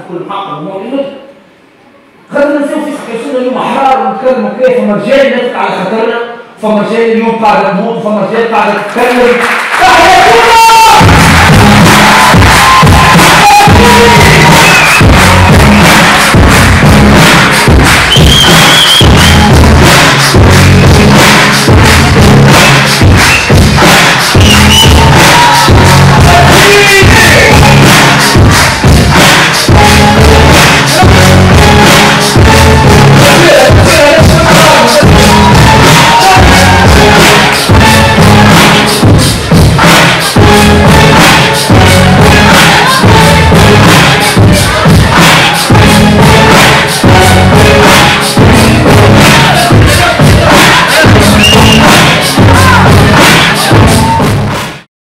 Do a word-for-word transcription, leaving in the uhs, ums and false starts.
كل محقق ومؤمن خلينا نسيو في حكايتنا اليوم احرار ونتكلموا كيف فما رجال نطلع على خاطرنا فما رجال اليوم قاعده تموت وفما رجال قاعده تتكلم تحياتنا